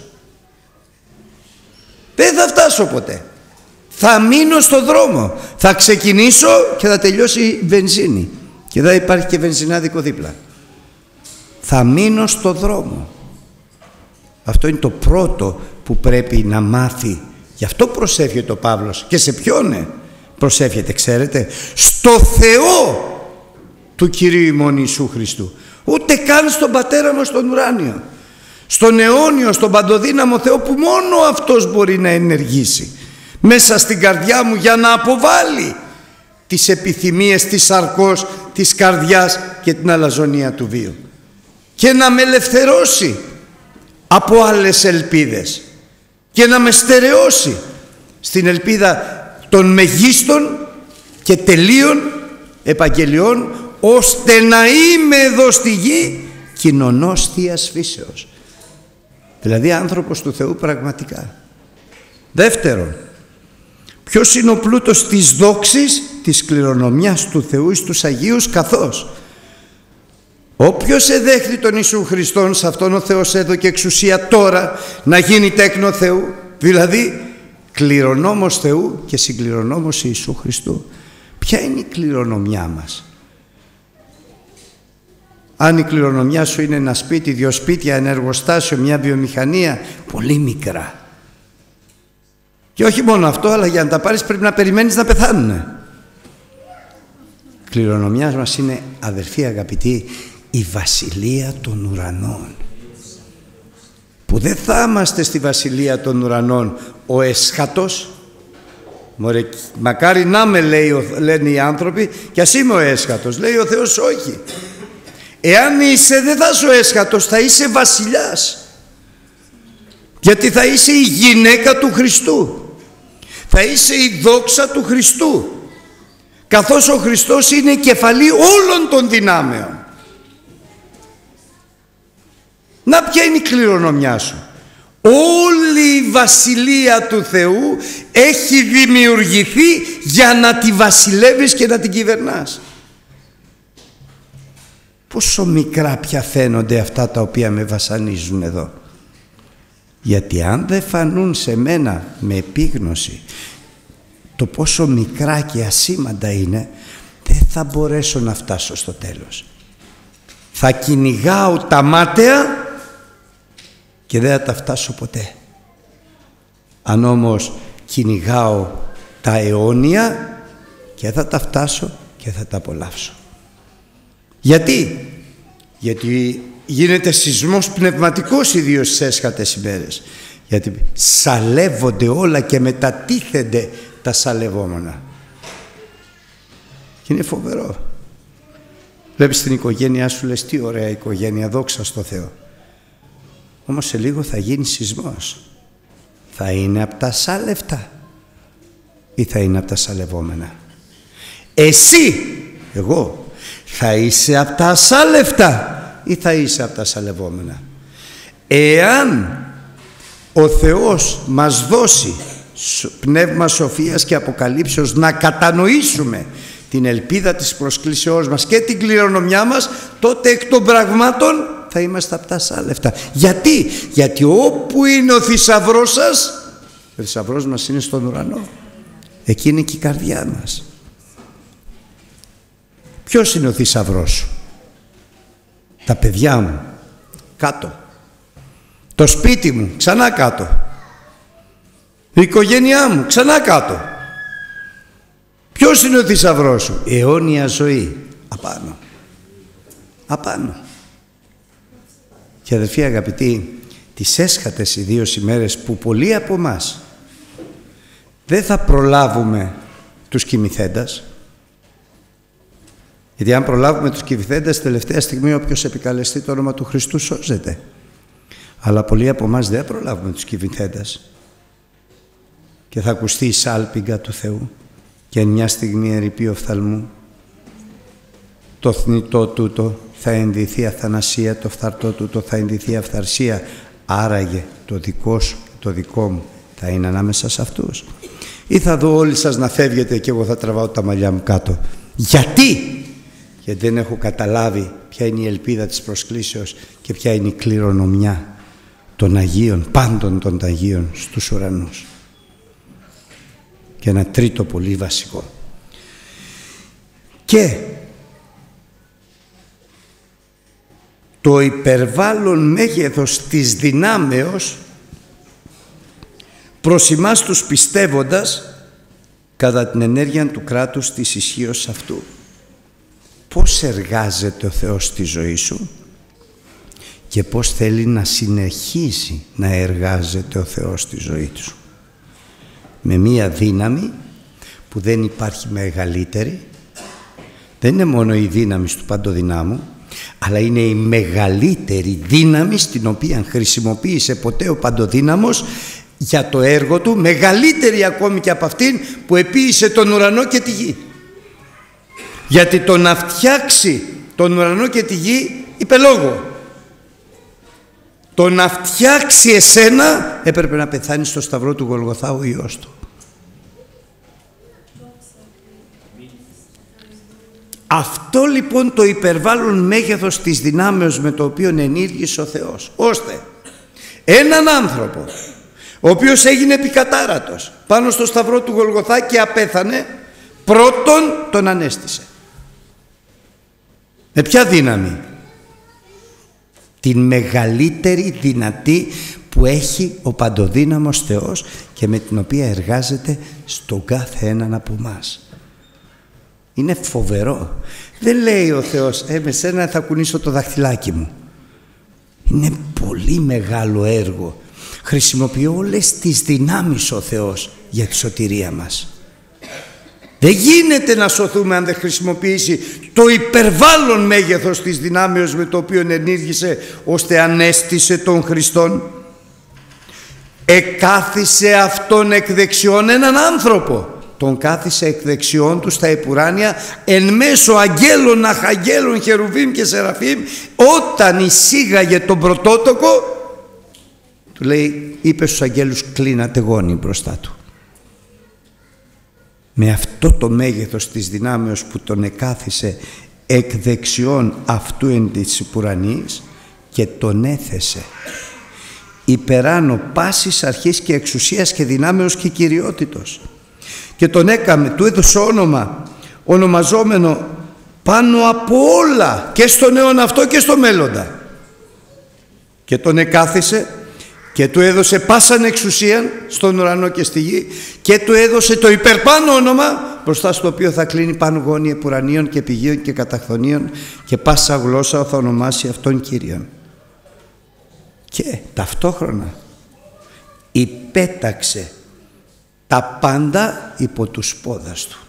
Speaker 1: Δεν θα φτάσω ποτέ. Θα μείνω στο δρόμο. Θα ξεκινήσω και θα τελειώσει η βενζίνη και δεν υπάρχει και βενζινάδικο δίπλα. Θα μείνω στο δρόμο. Αυτό είναι το πρώτο που πρέπει να μάθει. Γι' αυτό προσεύχεται ο Παύλος. Και σε ποιον προσεύχεται, ξέρετε? Στο Θεό του Κυρίου ημών Ιησού Χριστού. Ούτε καν στον Πατέρα μας τον ουράνιο, στον αιώνιο, στον παντοδύναμο Θεό, που μόνο Αυτός μπορεί να ενεργήσει μέσα στην καρδιά μου για να αποβάλει τις επιθυμίες της σαρκός, της καρδιάς και την αλαζονία του βίου, και να με ελευθερώσει από άλλες ελπίδες και να με στερεώσει στην ελπίδα των μεγίστων και τελείων επαγγελιών, ώστε να είμαι εδώ στη γη κοινωνός Θείας φύσεως. Δηλαδή άνθρωπος του Θεού πραγματικά. Δεύτερον, ποιος είναι ο πλούτος της δόξης, της κληρονομιάς του Θεού εις τους Αγίους? Καθώς όποιος εδέχθη τον Ιησού Χριστόν, σε αυτόν ο Θεός έδωκε εξουσία τώρα να γίνει τέκνο Θεού, δηλαδή κληρονόμος Θεού και συγκληρονόμος Ιησού Χριστού. Ποια είναι η κληρονομιά μας? Αν η κληρονομιά σου είναι ένα σπίτι, 2 σπίτια, ένα εργοστάσιο, μια βιομηχανία, πολύ μικρά. Και όχι μόνο αυτό, αλλά για να τα πάρεις πρέπει να περιμένεις να πεθάνουν. Η κληρονομιά μας είναι, αδερφοί αγαπητοί, η βασιλεία των ουρανών, που δεν θα είμαστε στη βασιλεία των ουρανών ο έσχατος. Μωρέ, μακάρι να με, λένε οι άνθρωποι, κι ας είμαι ο έσχατος. Λέει ο Θεός όχι. Εάν είσαι, δεν θα είσαι ο έσχατος, θα είσαι βασιλιάς. Γιατί θα είσαι η γυναίκα του Χριστού. Θα είσαι η δόξα του Χριστού. Καθώς ο Χριστός είναι η κεφαλή όλων των δυνάμεων. Να ποια είναι η κληρονομιά σου? Όλη η βασιλεία του Θεού έχει δημιουργηθεί για να τη βασιλεύεις και να την κυβερνάς. Πόσο μικρά πια φαίνονται αυτά τα οποία με βασανίζουν εδώ. Γιατί αν δεν φανούν σε μένα με επίγνωση το πόσο μικρά και ασήμαντα είναι, δεν θα μπορέσω να φτάσω στο τέλος. Θα κυνηγάω τα μάταια και δεν θα τα φτάσω ποτέ. Αν όμως κυνηγάω τα αιώνια, και θα τα φτάσω και θα τα απολαύσω. Γιατί? Γιατί γίνεται σεισμός πνευματικός, ιδίως στις έσχατες ημέρες. Γιατί σαλεύονται όλα και μετατίθενται τα σαλευόμενα. Και είναι φοβερό. Βλέπεις την οικογένειά σου, λες τι ωραία οικογένεια, δόξα στο Θεό. Όμως σε λίγο θα γίνει σεισμός. Θα είναι από τα σάλευτα ή θα είναι από τα σαλευόμενα? Εσύ, εγώ, θα είσαι από τα ασάλευτα ή θα είσαι από τα σαλευόμενα? Εάν ο Θεός μας δώσει πνεύμα σοφίας και αποκαλύψεως να κατανοήσουμε την ελπίδα της προσκλήσεώς μας και την κληρονομιά μας, τότε εκ των πραγμάτων θα είμαστε από τα ασάλευτα. Γιατί? Γιατί όπου είναι ο θησαυρός σας, ο θησαυρός μας είναι στον ουρανό. Εκεί είναι και η καρδιά μας. Ποιος είναι ο θησαυρός σου? Τα παιδιά μου, κάτω. Το σπίτι μου, ξανά κάτω. Η οικογένειά μου, ξανά κάτω. Ποιος είναι ο θησαυρός σου? Αιώνια ζωή, απάνω. Απάνω. Και αδελφοί αγαπητοί, τις έσχατες ιδίως ημέρες που πολλοί από εμάς δεν θα προλάβουμε τους κοιμηθέντας, γιατί αν προλάβουμε τους κοιμηθέντας, τελευταία στιγμή όποιος επικαλεστεί το όνομα του Χριστού σώζεται. Αλλά πολλοί από εμάς δεν προλάβουμε τους κοιμηθέντας και θα ακουστεί η σάλπιγγα του Θεού και εν μια στιγμή ερειπεί οφθαλμού, το θνητό τούτο θα ενδυθεί αθανασία, το φθαρτό τούτο θα ενδυθεί αυθαρσία. Άραγε το δικό σου, το δικό μου θα είναι ανάμεσα σε αυτούς? Ή θα δω όλοι σας να φεύγετε και εγώ θα τραβάω τα μαλλιά μου κάτω? Γιατί? Γιατί δεν έχω καταλάβει ποια είναι η ελπίδα της προσκλήσεως και ποια είναι η κληρονομιά των Αγίων, πάντων των Αγίων στους ουρανούς. Και ένα τρίτο πολύ βασικό. Και το υπερβάλλον μέγεθος της δυνάμεως προς εμάς τους πιστεύοντας κατά την ενέργεια του κράτους της ισχύως αυτού. Πώς εργάζεται ο Θεός στη ζωή σου και πώς θέλει να συνεχίσει να εργάζεται ο Θεός στη ζωή σου? Με μία δύναμη που δεν υπάρχει μεγαλύτερη. Δεν είναι μόνο η δύναμη του παντοδυνάμου, αλλά είναι η μεγαλύτερη δύναμη στην οποία χρησιμοποίησε ποτέ ο παντοδύναμος για το έργο του, μεγαλύτερη ακόμη και από αυτήν που επίησε τον ουρανό και τη γη. Γιατί το να φτιάξει τον ουρανό και τη γη είπε λόγο. Το να φτιάξει εσένα έπρεπε να πεθάνει στο σταυρό του Γολγοθά ο Υιός του. Αυτό λοιπόν το υπερβάλλον μέγεθος της δυνάμεως με το οποίο ενήργησε ο Θεός, ώστε έναν άνθρωπο ο οποίος έγινε επικατάρατος πάνω στο σταυρό του Γολγοθά και απέθανε, πρώτον τον ανέστησε. Με ποια δύναμη? Την μεγαλύτερη δυνατή που έχει ο παντοδύναμος Θεός και με την οποία εργάζεται στον κάθε έναν από εμάς. Είναι φοβερό. Δεν λέει ο Θεός με σένα θα κουνήσω το δαχτυλάκι μου. Είναι πολύ μεγάλο έργο. Χρησιμοποιεί όλες τις δυνάμεις ο Θεός για τη σωτηρία μας. Δεν γίνεται να σωθούμε αν δεν χρησιμοποιήσει το υπερβάλλον μέγεθος της δυνάμεως με το οποίο ενήργησε ώστε ανέστησε τον Χριστόν. Εκάθισε αυτόν εκ δεξιών έναν άνθρωπο. Τον κάθισε εκ δεξιών του στα επουράνια εν μέσω αγγέλων, αχαγγέλων, χερουβίμ και σεραφείμ. Όταν εισήγαγε τον πρωτότοκο, του λέει, είπε στους αγγέλους, κλείνατε γόνοι μπροστά του. Με αυτό το μέγεθος της δυνάμεως που τον εκάθισε εκ δεξιών αυτού εν της ουρανής και τον έθεσε υπεράνω πάσης αρχής και εξουσίας και δυνάμεως και κυριότητος, και τον έκαμε, του έδωσε όνομα ονομαζόμενο πάνω από όλα και στον αιώνα αυτό και στο μέλλοντα, και τον εκάθισε και του έδωσε πάσαν εξουσίαν στον ουρανό και στη γη και του έδωσε το υπερπάνω όνομα μπροστά στο οποίο θα κλείνει πάνω γόνοι επουρανίων και πηγείων και καταχθονίων και πάσα γλώσσα θα ονομάσει αυτόν Κύριον. Και ταυτόχρονα υπέταξε τα πάντα υπό τους πόδας του.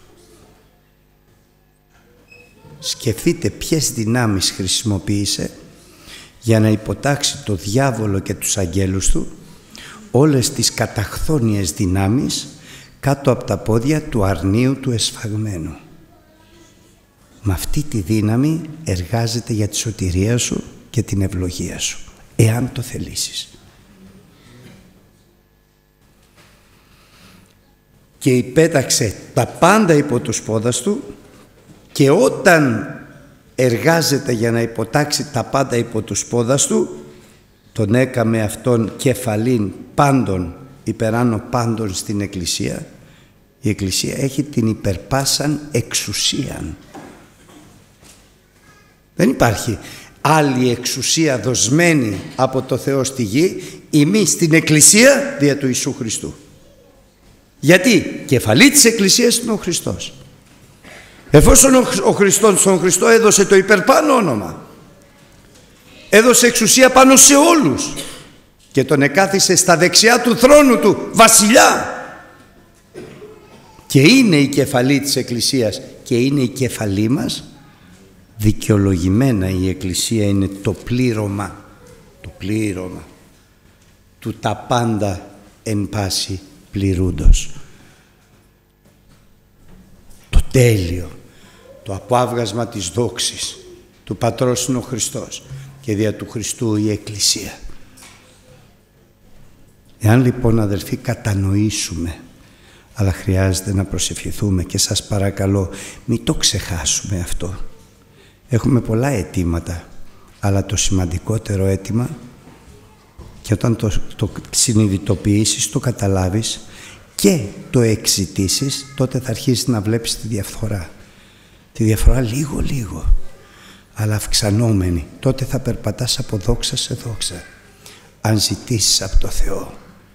Speaker 1: Σκεφτείτε ποιες δυνάμεις χρησιμοποίησε για να υποτάξει το διάβολο και τους αγγέλους του, όλες τις καταχθόνιες δυνάμεις κάτω από τα πόδια του αρνίου του εσφαγμένου. Με αυτή τη δύναμη εργάζεται για τη σωτηρία σου και την ευλογία σου, εάν το θελήσεις. Και υπέταξε τα πάντα υπό τους πόδας του, και όταν εργάζεται για να υποτάξει τα πάντα υπό τους πόδας του, τον έκαμε αυτόν κεφαλήν πάντων, υπεράνω πάντων στην Εκκλησία. Η Εκκλησία έχει την υπερπάσαν εξουσίαν. Δεν υπάρχει άλλη εξουσία δοσμένη από το Θεό στη γη, ημί στην Εκκλησία δια του Ιησού Χριστού. Γιατί κεφαλή της Εκκλησίας είναι ο Χριστός. Εφόσον ο Χριστός στον Χριστό έδωσε το υπερπάνω όνομα, έδωσε εξουσία πάνω σε όλους και τον εκάθισε στα δεξιά του θρόνου του βασιλιά, και είναι η κεφαλή της Εκκλησίας και είναι η κεφαλή μας, δικαιολογημένα η Εκκλησία είναι το πλήρωμα του τα πάντα εν πάση πληρούντος. Το τέλειο, το απάβγασμα της δόξης του Πατρός είναι ο Χριστός και δια του Χριστού η Εκκλησία. Εάν λοιπόν, αδελφοί, κατανοήσουμε, αλλά χρειάζεται να προσευχηθούμε, και σας παρακαλώ μην το ξεχάσουμε αυτό. Έχουμε πολλά αιτήματα, αλλά το σημαντικότερο αίτημα, και όταν το συνειδητοποιήσεις, το καταλάβεις και το εξητήσεις, τότε θα αρχίσεις να βλέπεις τη διαφορά. Τη διαφορά λίγο, αλλά αυξανόμενη. Τότε θα περπατάς από δόξα σε δόξα. Αν ζητήσεις από το Θεό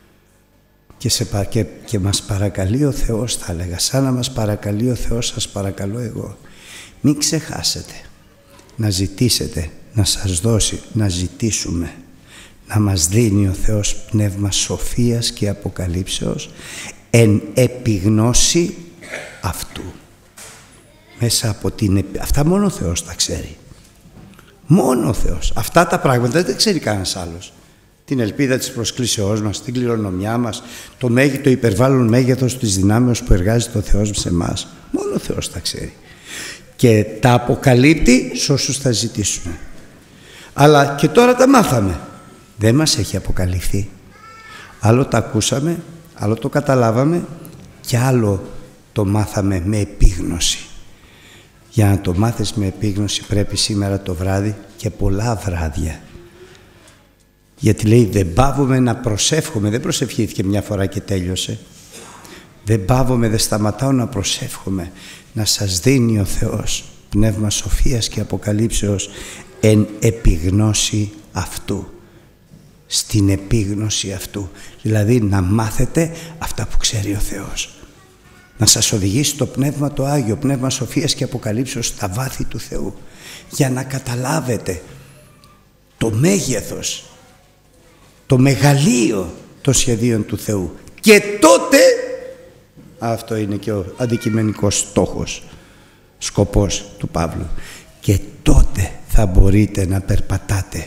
Speaker 1: και μας παρακαλεί ο Θεός, θα έλεγα, σαν να μας παρακαλεί ο Θεός, σας παρακαλώ εγώ. Μην ξεχάσετε να ζητήσετε, να σας δώσει, να ζητήσουμε, να μας δίνει ο Θεός πνεύμα σοφίας και αποκαλύψεως εν επιγνώση αυτού. Μέσα από αυτά μόνο ο Θεός τα ξέρει. Μόνο ο Θεός. Αυτά τα πράγματα δεν ξέρει κανένας άλλος. Την ελπίδα της προσκλήσεώς μας, την κληρονομιά μας, το υπερβάλλον μέγεθος της δυνάμεως που εργάζεται ο Θεός σε εμάς. Μόνο ο Θεός τα ξέρει. Και τα αποκαλύπτει σε όσους θα ζητήσουν. Αλλά και τώρα τα μάθαμε. Δεν μας έχει αποκαλυφθεί. Άλλο τα ακούσαμε, άλλο το καταλάβαμε και άλλο το μάθαμε με επίγνωση. Για να το μάθεις με επίγνωση πρέπει σήμερα το βράδυ και πολλά βράδια. Γιατί λέει δεν παύομαι να προσεύχομαι. Δεν προσευχήθηκε μια φορά και τέλειωσε. Δεν παύομαι, δεν σταματάω να προσεύχομαι. Να σας δίνει ο Θεός πνεύμα σοφίας και αποκαλύψεως εν επιγνώση αυτού. Στην επίγνωση αυτού. Δηλαδή να μάθετε αυτά που ξέρει ο Θεός. Να σας οδηγήσει το Πνεύμα το Άγιο, πνεύμα σοφίας και αποκαλύψεως στα βάθη του Θεού. Για να καταλάβετε το μέγεθος, το μεγαλείο των σχεδίων του Θεού. Και τότε, αυτό είναι και ο αντικειμενικός στόχος, σκοπός του Παύλου, και τότε θα μπορείτε να περπατάτε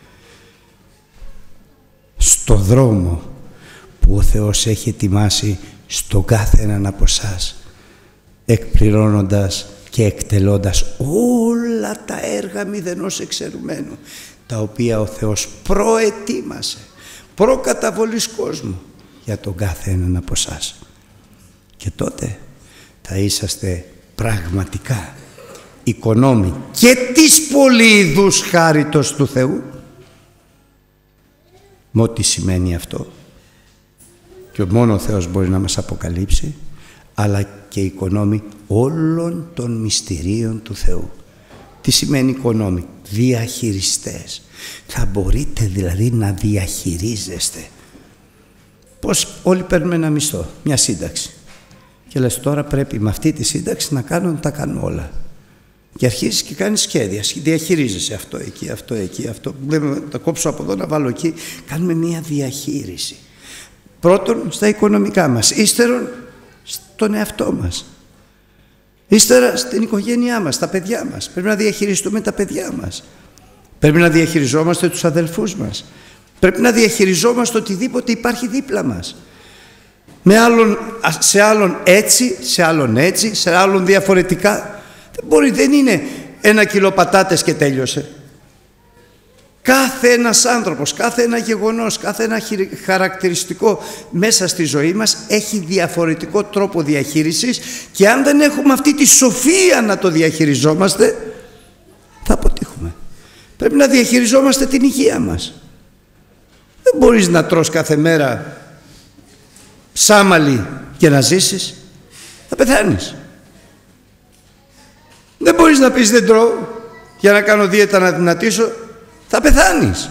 Speaker 1: στο δρόμο που ο Θεός έχει ετοιμάσει στον κάθε έναν από εσάς, εκπληρώνοντας και εκτελώντας όλα τα έργα μηδενός εξαιρουμένου, τα οποία ο Θεός προετοίμασε προκαταβολής κόσμου για τον κάθε έναν από εσάς. Και τότε θα είσαστε πραγματικά οικονόμοι και της πολυειδούς χάριτος του Θεού, με ό,τι σημαίνει αυτό, και μόνο ο Θεός μπορεί να μας αποκαλύψει, αλλά και οικονόμοι όλων των μυστηρίων του Θεού. Τι σημαίνει οικονόμοι? Διαχειριστές. Θα μπορείτε δηλαδή να διαχειρίζεστε. Πώς όλοι παίρνουμε ένα μισθό, μια σύνταξη, και λες τώρα πρέπει με αυτή τη σύνταξη να τα κάνω όλα. Και αρχίζεις και κάνεις σχέδια, διαχειρίζεσαι αυτό εκεί, αυτό εκεί, αυτό. Θα κόψω από εδώ, να βάλω εκεί. Κάνουμε μια διαχείριση. Πρώτον στα οικονομικά μας, ύστερον στον εαυτό μας, ύστερα στην οικογένειά μας, τα παιδιά μας. Πρέπει να διαχειριστούμε τα παιδιά μας. Πρέπει να διαχειριζόμαστε τους αδελφούς μας. Πρέπει να διαχειριζόμαστε οτιδήποτε υπάρχει δίπλα μας. Σε άλλον έτσι, σε άλλον έτσι, σε άλλον διαφορετικά. Δεν είναι 1 κιλό πατάτες και τέλειωσε. Κάθε ένας άνθρωπος, κάθε ένα γεγονός, κάθε ένα χαρακτηριστικό μέσα στη ζωή μας έχει διαφορετικό τρόπο διαχείρισης, και αν δεν έχουμε αυτή τη σοφία να το διαχειριζόμαστε, θα αποτύχουμε. Πρέπει να διαχειριζόμαστε την υγεία μας. Δεν μπορείς να τρως κάθε μέρα σάμαλι και να ζήσεις. Θα πεθάνεις. Δεν μπορείς να πεις δεν τρώω για να κάνω δίαιτα να δυνατήσω. Θα πεθάνεις.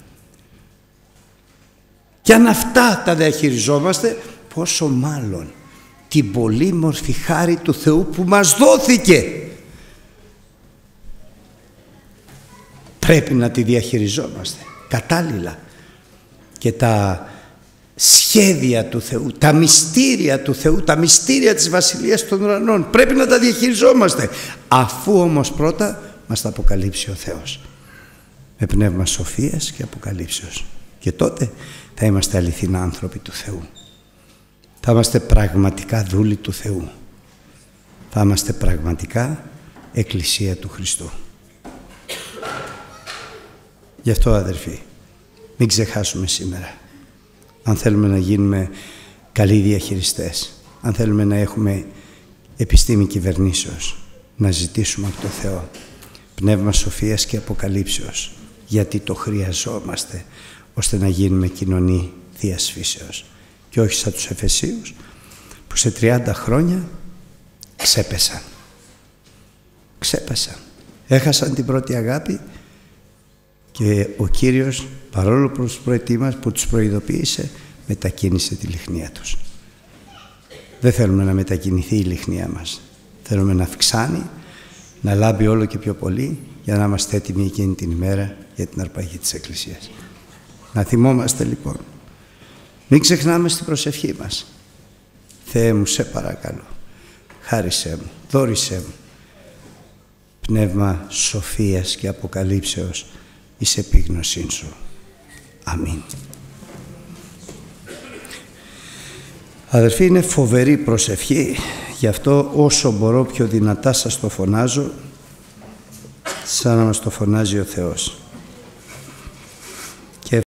Speaker 1: Και αν αυτά τα διαχειριζόμαστε, πόσο μάλλον την πολύμορφη χάρη του Θεού που μας δόθηκε. Πρέπει να τη διαχειριζόμαστε κατάλληλα. Και τα σχέδια του Θεού, τα μυστήρια του Θεού, τα μυστήρια της Βασιλείας των Ουρανών, πρέπει να τα διαχειριζόμαστε, αφού όμως πρώτα μας τα αποκαλύψει ο Θεός με πνεύμα σοφίας και αποκαλύψεως. Και τότε θα είμαστε αληθινά άνθρωποι του Θεού. Θα είμαστε πραγματικά δούλοι του Θεού. Θα είμαστε πραγματικά Εκκλησία του Χριστού. Γι' αυτό, αδερφοί, μην ξεχάσουμε σήμερα. Αν θέλουμε να γίνουμε καλοί διαχειριστές, αν θέλουμε να έχουμε επιστήμη κυβερνήσεως, να ζητήσουμε από το Θεό πνεύμα σοφίας και αποκαλύψεως, γιατί το χρειαζόμαστε ώστε να γίνουμε κοινωνοί Θείας φύσεως, και όχι σαν τους Εφεσίους που σε 30 χρόνια ξέπεσαν, έχασαν την πρώτη αγάπη, και ο Κύριος, παρόλο που τους προειδοποίησε, μετακίνησε τη λιχνία τους. Δεν θέλουμε να μετακινηθεί η λιχνία μας. Θέλουμε να αυξάνει, να λάμπει όλο και πιο πολύ, για να είμαστε έτοιμοι εκείνη την ημέρα για την αρπαγή της Εκκλησίας. Να θυμόμαστε λοιπόν, μην ξεχνάμε στην προσευχή μας. Θεέ μου, σε παρακαλώ, χάρισέ μου, δώρισέ μου πνεύμα σοφίας και αποκαλύψεως εις επίγνωσήν σου. Αμήν. Αδερφοί, είναι φοβερή προσευχή, γι' αυτό όσο μπορώ πιο δυνατά σας το φωνάζω, σαν να μας το φωνάζει ο Θεός.